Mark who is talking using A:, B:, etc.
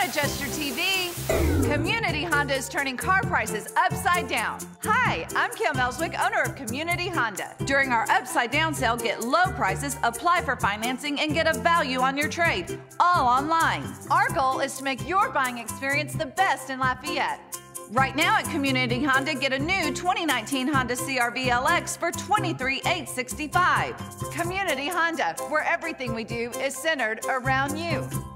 A: adjust your TV. Community Honda is turning car prices upside down. Hi, I'm Kim Elswick, owner of Community Honda. During our upside down sale, get low prices, apply for financing, and get a value on your trade, all online. Our goal is to make your buying experience the best in Lafayette. Right now at Community Honda, get a new 2019 Honda CRV LX for $23,865. Community Honda, where everything we do is centered around you.